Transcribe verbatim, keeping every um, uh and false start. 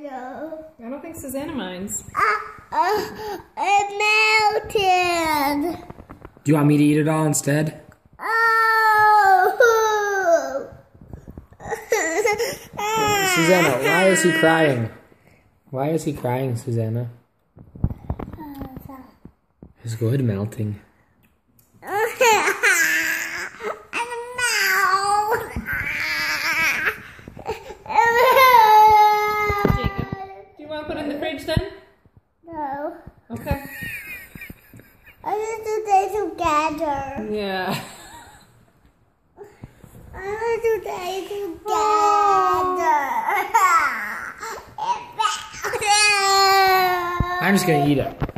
No. I don't think Susanna minds. Uh, uh, it melted. Do you want me to eat it all instead? Oh. Susanna, why is he crying? Why is he crying, Susanna? It's good melting. Jacob, do you want to put it in the fridge then? No. Okay. I want to stay together. Yeah. I want to stay together. I'm just gonna eat it.